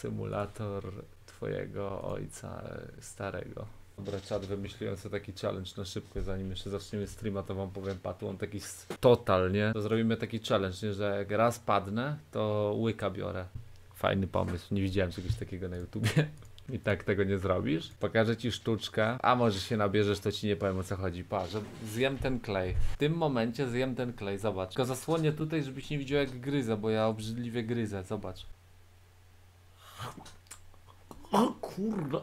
Symulator twojego ojca starego. Dobra, czat, wymyśliłem sobie taki challenge na szybko, zanim jeszcze zaczniemy streama, to wam powiem, Patu, on taki total, nie? To zrobimy taki challenge, nie? Że jak raz padnę, to łyka biorę. Fajny pomysł, nie widziałem czegoś takiego na YouTubie. I tak tego nie zrobisz? Pokażę ci sztuczkę, a może się nabierzesz, to ci nie powiem, o co chodzi. Pa, że zjem ten klej. W tym momencie zjem ten klej, zobacz. Tylko zasłonię tutaj, żebyś nie widział jak gryzę, bo ja obrzydliwie gryzę, zobacz. O kurde.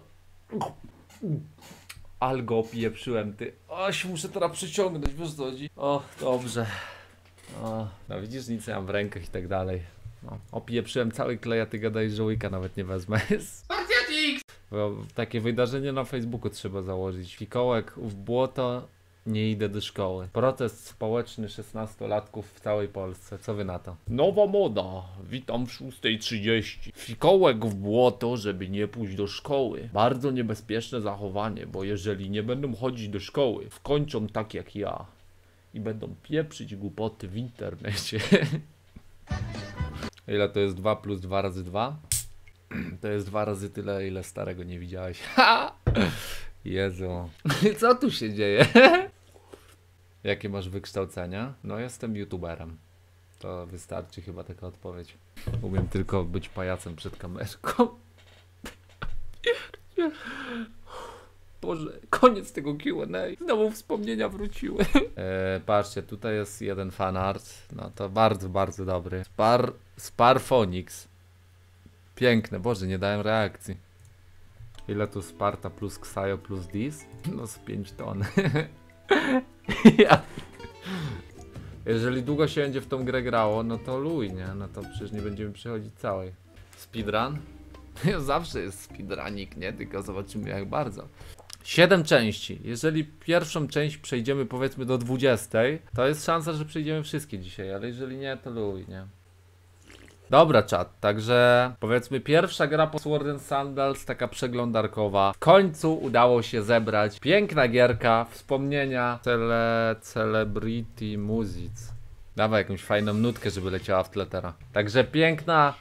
Ale go opieprzyłem, ty. O, się muszę teraz przyciągnąć, wiesz co chodzi? O, dobrze. O, no widzisz, nic nie mam w rękach i tak dalej. No, opieprzyłem cały klej, a ty gadajesz, że łyka nawet nie wezmę. Bo takie wydarzenie na Facebooku trzeba założyć. Fikołek w błoto, nie idę do szkoły. Protest społeczny 16-latków w całej Polsce. Co wy na to? Nowa moda. Witam w 6:30. Fikołek w błoto, żeby nie pójść do szkoły. Bardzo niebezpieczne zachowanie, bo jeżeli nie będą chodzić do szkoły, skończą tak jak ja. I będą pieprzyć głupoty w internecie. Ile to jest 2 plus 2 razy 2? To jest 2 razy tyle, ile starego nie widziałeś. Ha! Jezu. Co tu się dzieje? Jakie masz wykształcenia? No, jestem youtuberem. To wystarczy chyba taka odpowiedź. Umiem tylko być pajacem przed kamerką. Boże, koniec tego Q&A. Znowu wspomnienia wróciły. Patrzcie, tutaj jest jeden fanart. No to bardzo, bardzo dobry. Sparfonix. Piękne, Boże, nie dałem reakcji. Ile tu Sparta plus Xayo plus Dis? No z 5 ton. Ja. Jeżeli długo się będzie w tą grę grało, no to luj, nie? No to przecież nie będziemy przechodzić całej. Speedrun? Zawsze jest speedrunik, nie? Tylko zobaczymy jak bardzo. 7 części. Jeżeli pierwszą część przejdziemy powiedzmy do 20, to jest szansa, że przejdziemy wszystkie dzisiaj, ale jeżeli nie, to luj, nie? Dobra, czat, także powiedzmy pierwsza gra po Sword and Sandals, taka przeglądarkowa. W końcu udało się zebrać. Piękna gierka, wspomnienia, Celebrity Music. Dawaj jakąś fajną nutkę, żeby leciała w tle teraz. Także piękna...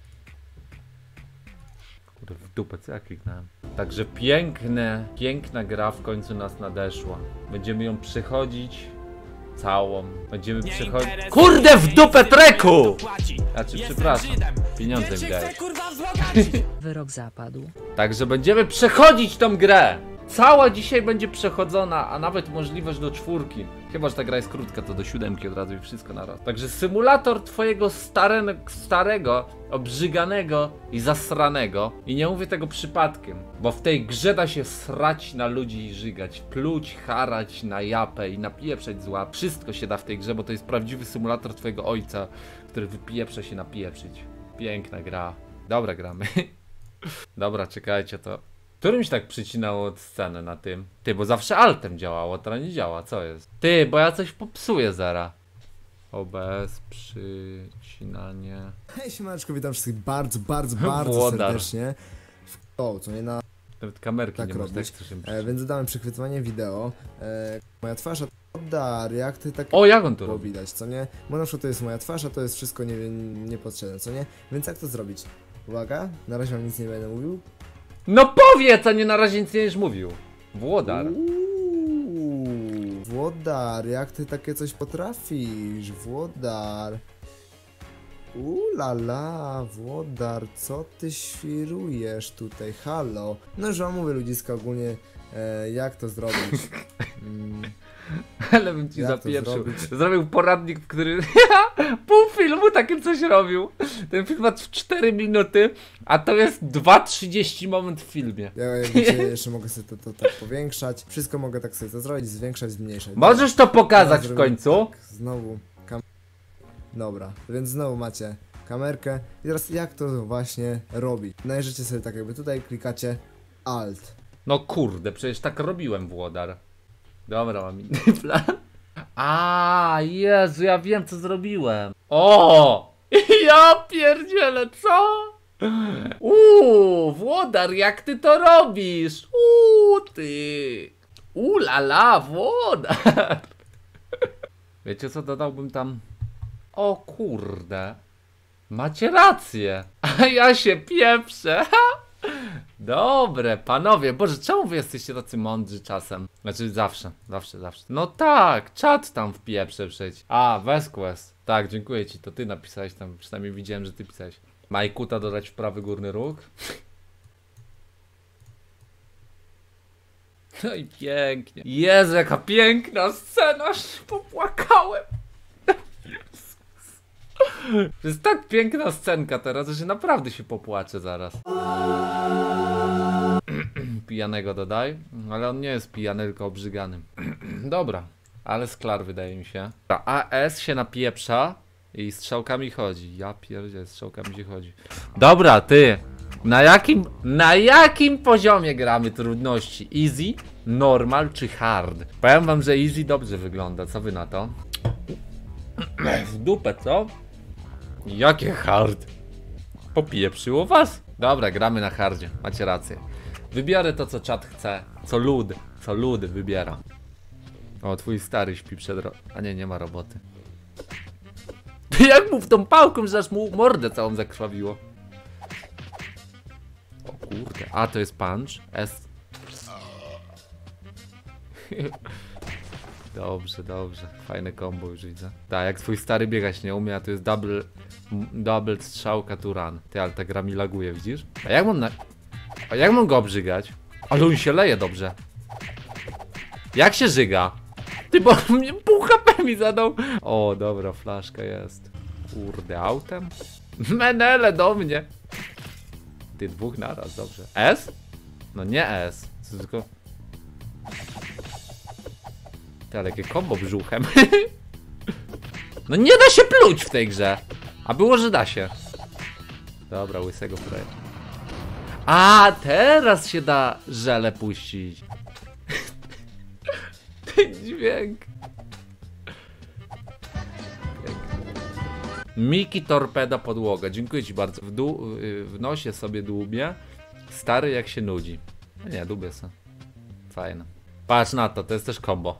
Kurde, w dupę, co ja kliknąłem? Także piękna gra w końcu nas nadeszła. Będziemy ją przechodzić całą. Będziemy przechodzić... Kurde, w dupę treku! Znaczy, przepraszam, pieniądze mi dajesz. Wyrok zapadł. Także będziemy przechodzić tą grę! Cała dzisiaj będzie przechodzona, a nawet możliwość do 4. Chyba że ta gra jest krótka, to do 7 od razu i wszystko naraz. Także symulator twojego starego, obrzyganego i zasranego. I nie mówię tego przypadkiem, bo w tej grze da się srać na ludzi i żygać, pluć, harać na japę i napieprzeć z łap. Wszystko się da w tej grze, bo to jest prawdziwy symulator twojego ojca, który wypieprza się napieprzyć. Piękna gra. Dobra, gramy. Dobra, czekajcie, to... Którym się tak przycinało od sceny na tym? Ty, bo zawsze altem działało, teraz nie działa, co jest? Ty, bo ja coś popsuję zara. OBS, przycinanie... Hej, siemaneczko, witam wszystkich bardzo Włodar. serdecznie. O, co nie na... Nawet kamerki Tak nie masz, robić. tak się Więc dodałem przechwytywanie wideo. Moja twarz, a Dar, jak ty tak... O, jak on to było robi? widać, co nie? Bo na przykład to jest moja twarz, a to jest wszystko niepotrzebne, co nie? Więc jak to zrobić? Uwaga, na razie wam nic nie będę mówił. No powiedz, a nie na razie nic nie będziesz mówił. Włodar. Włodar, jak ty takie coś potrafisz? Włodar. La, Włodar, co ty świrujesz tutaj? Halo. No już wam mówię ludziska ogólnie, jak to zrobić. Ale bym ci Jak to zapieprzył. zrobić? Zrobił poradnik, w którym pół filmu takie coś robił. Ten film ma 4 minuty, a to jest 2:30 moment w filmie. Ja jak wiecie, jeszcze mogę sobie to tak powiększać. Wszystko mogę tak sobie to zrobić, zwiększać, zmniejszać. Możesz to pokazać Teraz w końcu? Tak, znowu Dobra, więc znowu macie kamerkę. I teraz jak to właśnie robić? Najrzycie sobie tak jakby tutaj, klikacie Alt. No kurde, przecież tak robiłem, Włodar. Dobra, mam inny plan. A, Jezu, ja wiem co zrobiłem. O! Ja pierdzielę, co? Włodar, jak ty to robisz? Ty. La, Włodar. Wiecie co, dodałbym tam... O kurde. Macie rację. Ja się pieprzę. Dobre, panowie, Boże, czemu wy jesteście tacy mądrzy czasem? Znaczy zawsze. No tak, czat tam w pieprze przecież. A, Vesquest. Tak, dziękuję ci, to ty napisałeś tam, przynajmniej widziałem, że ty pisałeś. Majkuta dodać w prawy górny róg. No i pięknie. Jezu, jaka piękna scena, aż się popłakałem. To jest tak piękna scenka teraz, że naprawdę się popłaczę zaraz. Pijanego dodaj, ale on nie jest pijany, tylko obrzygany. Dobra, ale sklar wydaje mi się. AS się napieprza i strzałkami chodzi. Ja pierdzielę, strzałkami się chodzi. Dobra, ty. Na jakim poziomie gramy trudności? Easy, normal czy hard? Powiem wam, że easy dobrze wygląda. Co wy na to? W dupę, co? Jakie hard? Popieprzyło was? Dobra, gramy na hardzie. Macie rację. Wybiorę to, co czat chce. Co lud wybiera. O, twój stary śpi przed A nie ma roboty. Jak mu w tą pałką, że aż mu mordę całą zakrwawiło. O kurde. A, to jest punch. S. Dobrze. Fajne combo już widzę. Tak, jak twój stary biegać nie umie, a to jest double strzałka to run. Ty, ale ta gra mi laguje, widzisz? A jak mam go obrzygać? Ale on się leje dobrze. Jak się żyga? Ty, bo mnie pół HP mi zadał. O, dobra, flaszka jest. Kurde, autem? Menele do mnie. Ty, dwóch naraz, dobrze. S? No nie S. Tylko... Ty, ale jakie kombo brzuchem. No nie da się pluć w tej grze. A było, że da się. Dobra, łysego frajer. A, teraz się da żele puścić. Ten dźwięk. Miki torpeda podłoga. Dziękuję ci bardzo. W nosie sobie dłubię. Stary jak się nudzi. No nie, dłubię sobie. Fajne. Patrz na to, to jest też combo.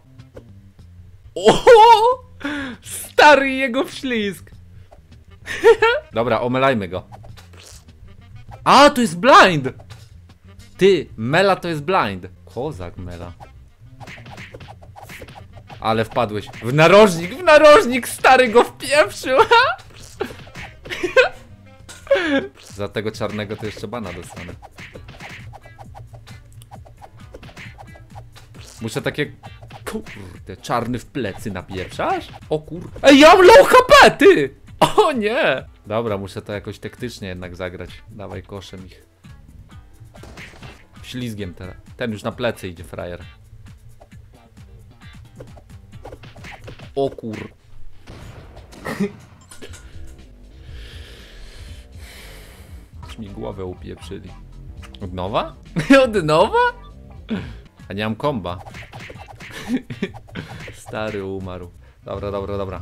Oho! Stary jego wślizg. Dobra, omelajmy go. A, to jest blind! Ty, Mela to jest blind. Kozak Mela. Ale wpadłeś. W narożnik stary go wpieprzył. Za tego czarnego to jeszcze bana dostanę. Muszę takie... Kurde, czarny w plecy napieprzasz? O kurde. Ej, ja mam low HP, ty! O nie! Dobra, muszę to jakoś taktycznie jednak zagrać. Dawaj koszem ich. Ślizgiem teraz. Ten już na plecy idzie, frajer. O kur... Już mi głowę upieprzyli. Od nowa? Od nowa? A nie mam komba. Stary umarł. Dobra.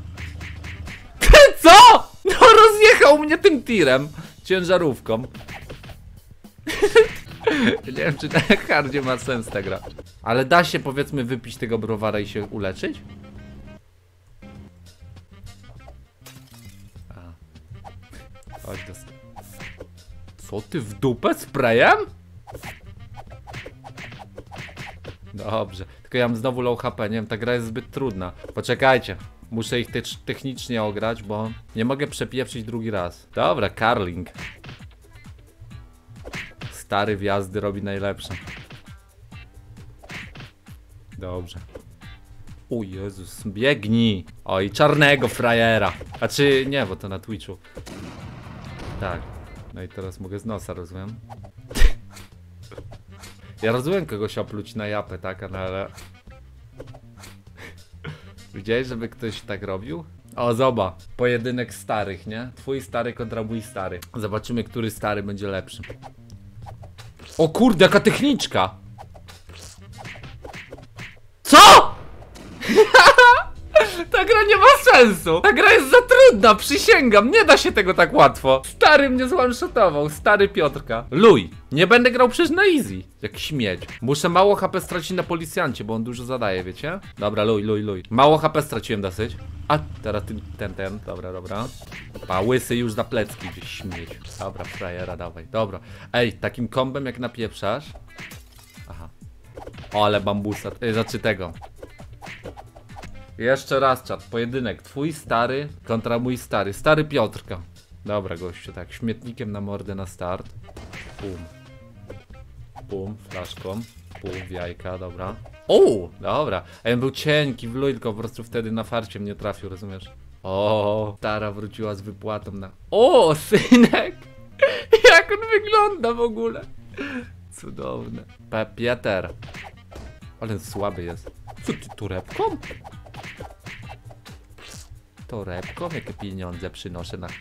Co? No rozjechał mnie tym tirem. Ciężarówką. Nie wiem, czy na hardzie ma sens ta gra. Ale da się, powiedzmy, wypić tego browara i się uleczyć? Chodź do... Co ty, w dupę sprayem? Dobrze, tylko ja mam znowu low HP, nie wiem, ta gra jest zbyt trudna. Poczekajcie, muszę ich technicznie ograć, bo nie mogę przepieprzyć drugi raz. Dobra, Carling. Stary wjazdy robi najlepsze. Dobrze. O Jezus, biegnij. Oj, czarnego frajera. A czy nie, bo to na Twitchu. Tak. No i teraz mogę z nosa, rozumiem. Ja rozumiem kogoś opluć na japę, tak, ale... Widziałeś, żeby ktoś tak robił? O, zobacz. Pojedynek starych, nie? Twój stary kontra mój stary. Zobaczymy, który stary będzie lepszy. O kurde, jaka techniczka! Co?! Ta gra nie ma sensu. Ta gra jest za trudna, przysięgam. Nie da się tego tak łatwo. Stary mnie zone-shotował, stary Piotrka. Luj, nie będę grał przecież na easy. Jak śmieć. Muszę mało HP stracić na policjancie, bo on dużo zadaje, wiecie? Dobra, luj. Mało HP straciłem dosyć. A, teraz ten. Dobra. Pa, łysy już za plecki gdzieś śmieć. Dobra, frajera, dawaj. Dobra. Ej, takim kombem jak napieprzasz. Aha. O, ale bambusa. Znaczy tego. Jeszcze raz czat, pojedynek. Twój stary kontra mój stary. Stary Piotrka. Dobra, gościu, tak. Śmietnikiem na mordę na start. Pum, flaszką. Pum, w jajka, dobra. O, dobra. A on był cienki w luj, tylko po prostu wtedy na farcie mnie trafił, rozumiesz? O, stara wróciła z wypłatą na... O, synek! Jak on wygląda w ogóle? Cudowne. Pieter. Ale słaby jest. Co ty, torebką? Torebką? Jakie pieniądze przynoszę na...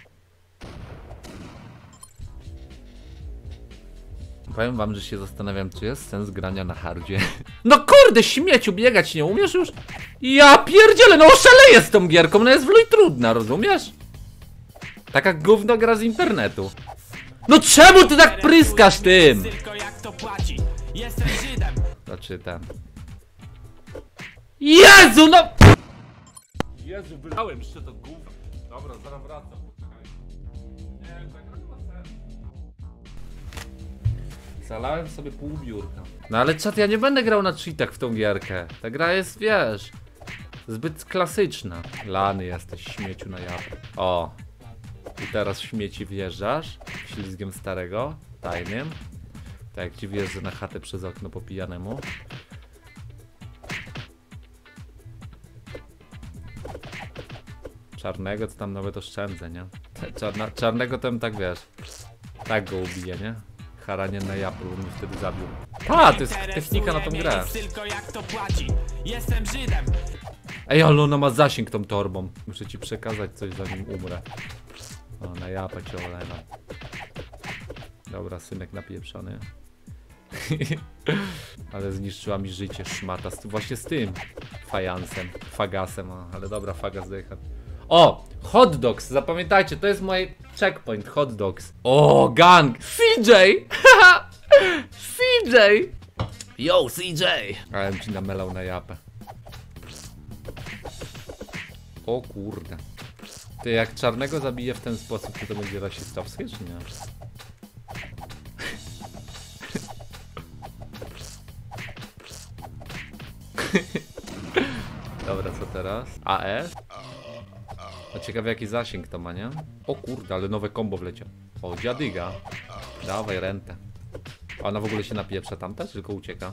Powiem wam, że się zastanawiam, czy jest sens grania na hardzie. No kurde, śmieciu, biegać nie umiesz już? Ja pierdzielę, no oszaleję z tą gierką, no jest w luj trudna, rozumiesz? Taka gówno gra z internetu. No czemu ty tak pryskasz tym? Znaczy ten... Jezu, no! Jezu, wylałem jeszcze to gówno. Dobra, zaraz wracam. Nie, tak chyba sen. Zalałem sobie pół biurka. No ale czat, ja nie będę grał na cheatach w tą gierkę. Ta gra jest, wiesz, zbyt klasyczna. Lany jesteś, śmieciu na japę. O. I teraz w śmieci wjeżdżasz. Ślizgiem starego, tajnym. Tak jak ci wjeżdżę na chatę przez okno po pijanemu. Czarnego to tam nawet oszczędzę, nie? Czarnego to tak, wiesz, tak go ubije, nie? Haranie na japę, bo mnie wtedy zabił. A, to jest technika na tą grę. Ej, ale ona ma zasięg tą torbą. Muszę ci przekazać coś, zanim umrę. O, na japę cię olewam. Dobra, synek napieprzony. Ale zniszczyła mi życie szmata. Właśnie z tym fajansem, fagasem, ale dobra, fagas dojechał. O! Hot dogs! Zapamiętajcie, to jest mój checkpoint, hot dogs. O, gang! CJ! CJ! Yo, CJ! Ale bym ci namelał na japę. O kurde. Ty, jak czarnego zabiję w ten sposób, to będzie rasistowskie, czy nie? Dobra, co teraz? AS? A ciekawe jaki zasięg to ma, nie? O kurde, ale nowe combo wleciał. O, dziadyga. Dawaj rentę. A ona w ogóle się napieprza tamta, czy tylko ucieka?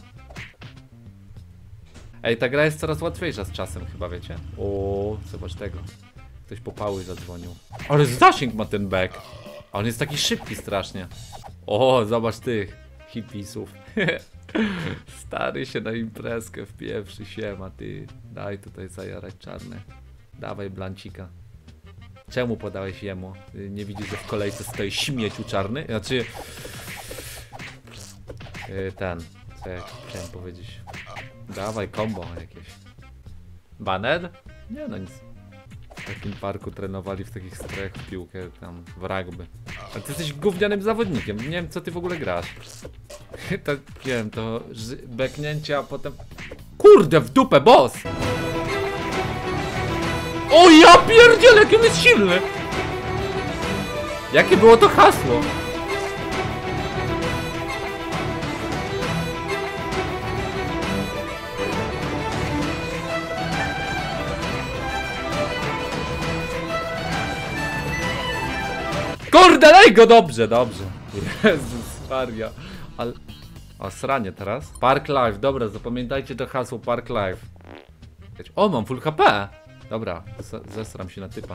Ej, ta gra jest coraz łatwiejsza z czasem chyba, wiecie? O, zobacz tego. Ktoś po pały zadzwonił. Ale zasięg ma ten back. A on jest taki szybki strasznie. O, zobacz tych hipisów. Stary się na imprezkę w pierwszy siema, ty. Daj tutaj zajarać czarne. Dawaj blancika. Czemu podałeś jemu? Nie widzisz, że w kolejce stoi śmieciu czarny? Znaczy... Co ja chciałem powiedzieć? Dawaj combo jakieś. Baner? Nie no nic. W takim parku trenowali w takich strojach w piłkę, tam w rugby. Ale ty jesteś gównianym zawodnikiem, nie wiem co ty w ogóle grasz. To, nie wiem, to beknięcie, a potem... Kurde, w dupę, boss! O ja pierdzielę, jaki on jest silny! Jakie było to hasło? Kurde, daj go! Dobrze, dobrze. Jezus Maria. Ale... O, sranie teraz. Park Life, dobra, zapamiętajcie to hasło Park Life. O, mam full HP. Dobra, zesram się na typa.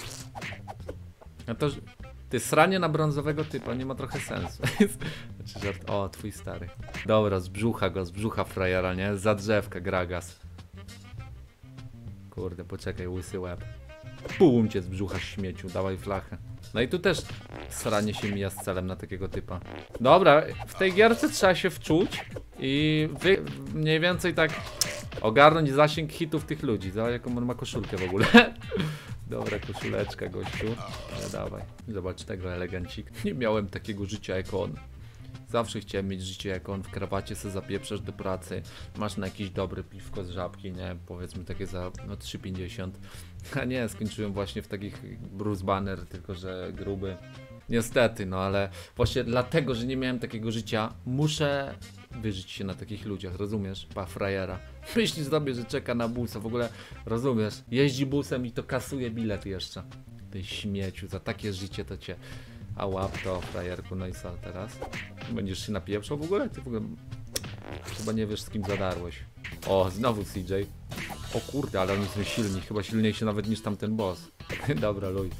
No to... Ty, sranie na brązowego typa nie ma trochę sensu. Znaczy żart... O, twój stary. Dobra, z brzucha frajera, nie? Za drzewka, gragas. Kurde, poczekaj, łysy łeb. Pum cię z brzucha śmieciu, dawaj flachę. No i tu też sranie się mija z celem na takiego typa. Dobra, w tej gierce trzeba się wczuć i mniej więcej tak Ogarnąć zasięg hitów tych ludzi. Zobacz jaką on ma koszulkę w ogóle. Dobra koszuleczka gościu. Ale dawaj. Zobacz tego elegancik. Nie miałem takiego życia jak on. Zawsze chciałem mieć życie jak on. W krawacie se zapieprzasz do pracy. Masz na jakieś dobre piwko z Żabki, nie? Powiedzmy takie za no 3,50. A nie, skończyłem właśnie w takich Bruce Banner, tylko że gruby. Niestety, no ale właśnie dlatego, że nie miałem takiego życia, muszę wyżyć się na takich ludziach, rozumiesz? Pa frajera. Myślisz sobie, że czeka na busa, w ogóle rozumiesz? Jeździ busem i to kasuje bilet jeszcze. Ty śmieciu, za takie życie to cię... A łap to, frajerku, no i co teraz? Będziesz się napieprzał w ogóle? Ty w ogóle... Chyba nie wiesz z kim zadarłeś. O, znowu CJ. O kurde, ale oni są silni, chyba silniejsi nawet niż tamten boss. Dobra, luj.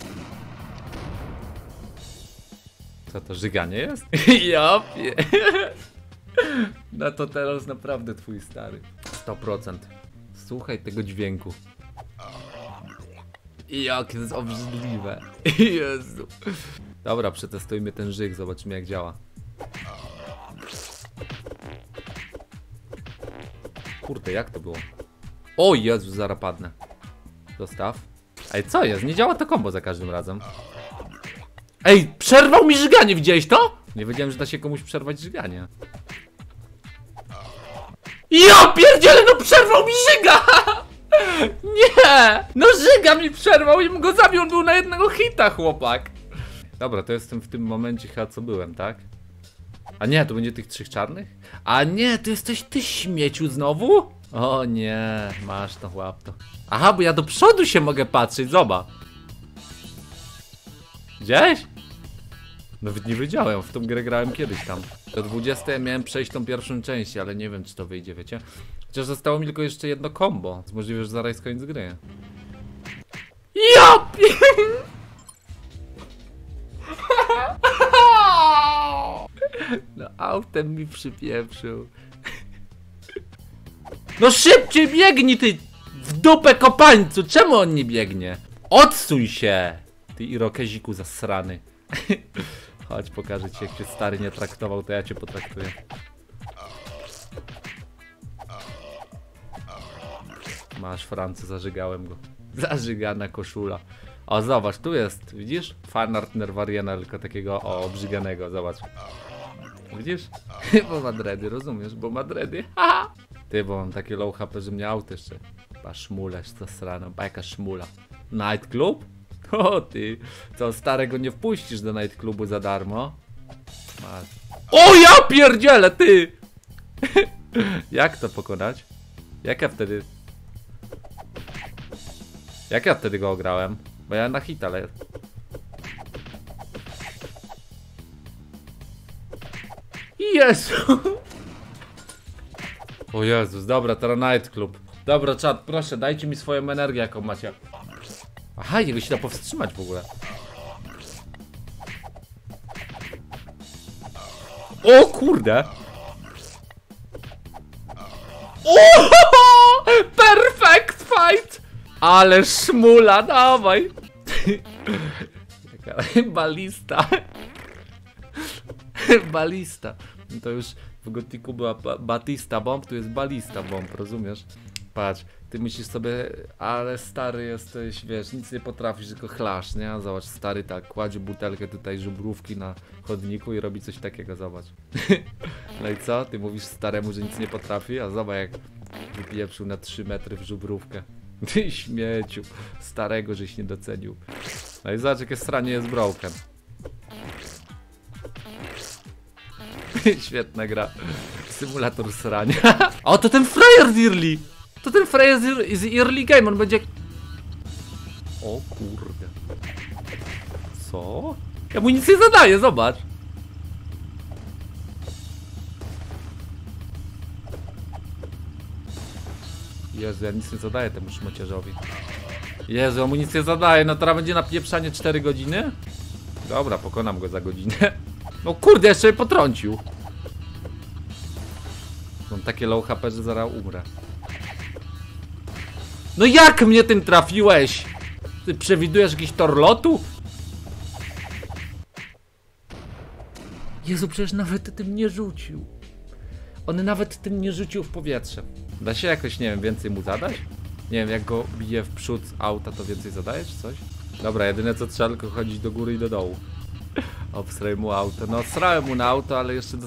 Co to, żyganie jest? Jopie. No to teraz naprawdę twój stary. 100%. Słuchaj tego dźwięku. Jakie jest obrzydliwe. Jezu. Dobra, przetestujmy ten żyg, zobaczymy jak działa. Kurde, jak to było? O Jezu, zaraz padnę. Zostaw. Ej, co jest? Nie działa to kombo za każdym razem. Ej, przerwał mi żyganie, widziałeś to? Nie wiedziałem, że da się komuś przerwać żyganie. Ja pierdzielę, no przerwał mi żyga! Nie! No żyga mi przerwał i bym go zabił, on był na jednego hita, chłopak. Dobra, to jestem w tym momencie chyba co byłem, tak? A nie, to będzie tych 3 czarnych? A nie, to jesteś ty śmieciu znowu? O nie, masz to, łap to. Aha, bo ja do przodu się mogę patrzeć, zobacz. Gdzieś? Nawet nie wiedziałem, w tą grę grałem kiedyś tam. Do 20 ja miałem przejść tą pierwszą część, ale nie wiem czy to wyjdzie, wiecie? Chociaż zostało mi tylko jeszcze jedno combo. Jest możliwe, że zaraz jest koniec gry. Ja No autem mi przypieprzył. No szybciej biegnij ty w dupę kopańcu, czemu on nie biegnie? Odsuń się! Ty irokeziku zasrany. Chodź pokażę ci jak cię stary nie traktował, to ja cię potraktuję. Masz Francu, zażygałem go. Zażygana koszula. O zobacz, tu jest, widzisz? Fanart Nerwariana, tylko takiego obrzyganego, zobacz. Widzisz? Bo ma dready, rozumiesz? Bo ma dready. Haha! Ty, bo mam takie low HP, że mnie aut jeszcze. Pa szmulesz, co srano, jaka szmula. Nightclub? O ty, co starego nie wpuścisz do nightclubu za darmo? Masz. O ja pierdzielę, ty! Jak to pokonać? Jak ja wtedy go ograłem? Bo ja na hita, ale... Jezu! O Jezus, dobra, teraz nightclub. Dobra, czat, proszę, dajcie mi swoją energię, jaką macie. Aha, jego się da powstrzymać w ogóle. O kurde! O! Perfect fight! Ale szmula, dawaj! Balista. Balista. To już w Gotiku była Batista Bomb, tu jest Balista Bomb, rozumiesz? Patrz, ty myślisz sobie, ale stary jesteś, wiesz, nic nie potrafisz, tylko chlasz, nie? Zobacz, stary tak, kładzie butelkę tutaj żubrówki na chodniku i robi coś takiego, zobacz. No i co? Ty mówisz staremu, że nic nie potrafi, a zobacz jak wypieprzył na 3 metry w żubrówkę. Ty śmieciu, starego żeś nie docenił. No i zobacz, jakie sranie jest broken. Świetna gra. Symulator srania. O, to ten frajer z Early! To ten frajer z Early Game, on będzie... O kurde. Co? Ja mu nic nie zadaję, zobacz. Jezu, ja nic nie zadaję temu szmociarzowi. Jezu, ja mu nic nie zadaję, no teraz będzie napieprzanie 4 godziny? Dobra, pokonam go za godzinę. No kurde, jeszcze mnie potrącił. Mam takie low HP, że zaraz umrę. No jak mnie tym trafiłeś? Ty przewidujesz jakiś tor lotu? Jezu, przecież nawet tym nie rzucił. On nawet tym nie rzucił w powietrze. Da się jakoś, nie wiem, więcej mu zadać? Nie wiem, jak go bije w przód z auta, to więcej zadaje, czy coś? Dobra, jedyne co trzeba, tylko chodzić do góry i do dołu. Obsraj mu auto. No, srałem mu na auto, ale jeszcze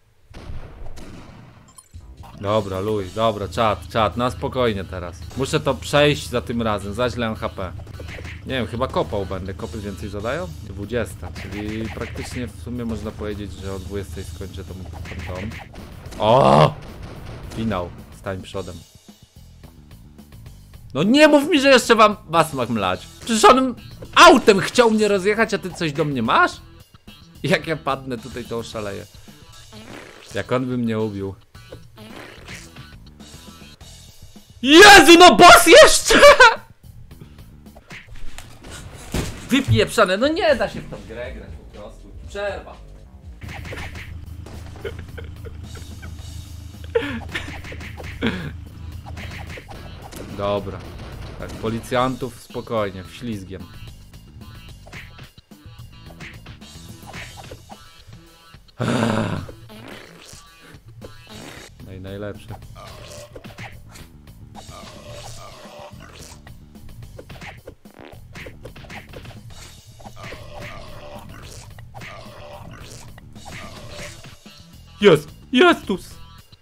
Dobra, luj, dobra, czat, na spokojnie teraz. Muszę to przejść za tym razem, za źle mam HP. Nie wiem, chyba kopał będę. Kopy więcej zadają? 20, czyli praktycznie w sumie można powiedzieć, że o 20 skończę tą. O! Finał, stań przodem. No nie mów mi, że jeszcze was mam mlać. Przecież on autem chciał mnie rozjechać, a ty coś do mnie masz? Jak ja padnę tutaj, to oszaleję. Jak on by mnie ubił. Jezu, no boss jeszcze! Wypieprzane, no nie da się w tą grę grać po prostu. Przerwa. Dobra. Tak, policjantów spokojnie, wślizgiem. No i najlepsze. Jest! Jestus!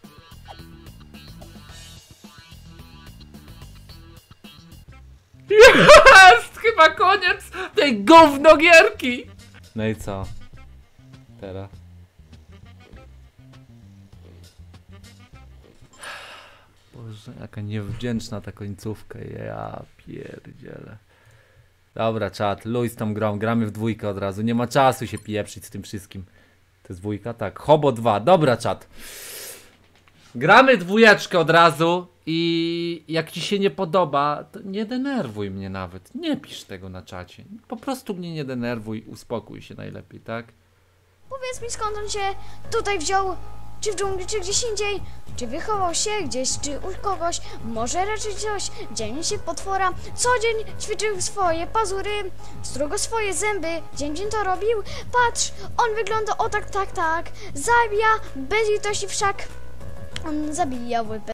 Jest! Chyba koniec tej gównogierki! No i co? Teraz? Boże, jaka niewdzięczna ta końcówka, ja pierdzielę. Dobra, czat, luj z tą grą, gramy w dwójkę od razu, nie ma czasu się pieprzyć z tym wszystkim. To jest dwójka? Tak, Hobo 2, dobra czat. Gramy dwójeczkę od razu i jak ci się nie podoba, to nie denerwuj mnie nawet, nie pisz tego na czacie. Po prostu mnie nie denerwuj, uspokój się najlepiej, tak? Powiedz mi, skąd on się tutaj wziął? Czy w dżungli, czy gdzieś indziej? Czy wychował się gdzieś, czy u kogoś? Może raczej coś? Dzień się potwora. Co dzień ćwiczył swoje pazury, strugo swoje zęby. Dzień to robił. Patrz, on wygląda o tak. Zabija bez litości wszak. On zabijał